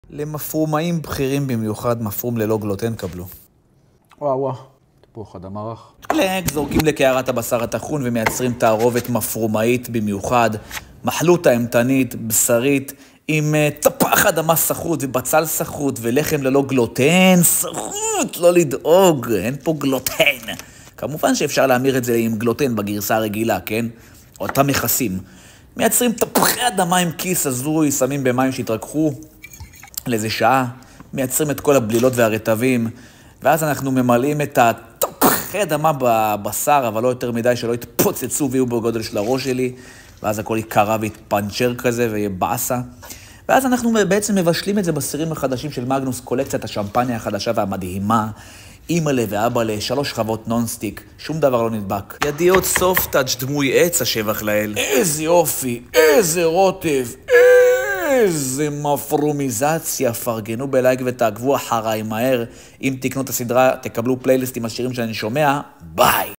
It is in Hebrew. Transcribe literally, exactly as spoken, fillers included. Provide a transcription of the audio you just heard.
למפרומאים בכירים במיוחד, מפרום ללא גלוטן קבלו. וואו וואו, תפוח אדמה רך. קלק, זורקים לקערת הבשר הטחון ומייצרים תערובת מפרומאית במיוחד, מחלוטה אימתנית, בשרית, עם תפוח אדמה סחוט ובצל סחוט ולחם ללא גלוטן, סחוט, לא לדאוג, אין פה גלוטן. כמובן שאפשר להמיר את זה עם גלוטן בגרסה הרגילה, כן? אותם מכסים. מייצרים תפוחי אדמה עם כיס הזוי, שמים במים שהתרככו לאיזה שעה, מייצרים את כל הבלילות והרטבים, ואז אנחנו ממלאים את התפוחי אדמה בבשר, אבל לא יותר מדי שלא יתפוצצו ויהיו בגודל של הראש שלי, ואז הכל יקרה ויתפנצ'ר כזה ויהיה באסה. ואז אנחנו בעצם מבשלים את זה בסירים החדשים של מגנוס, קולקציית השמפניה החדשה והמדהימה, אימא'לה ואבא'לה, שלוש חוות נונסטיק, שום דבר לא נדבק. ידיעות סופטאץ' דמוי עץ השבח לאל. איזה יופי, איזה רוטב, איזה מפרומיזציה. פרגנו בלייק ותעקבו אחריי מהר. אם תקנו את הסדרה, תקבלו פלייליסט עם השירים שאני שומע. ביי.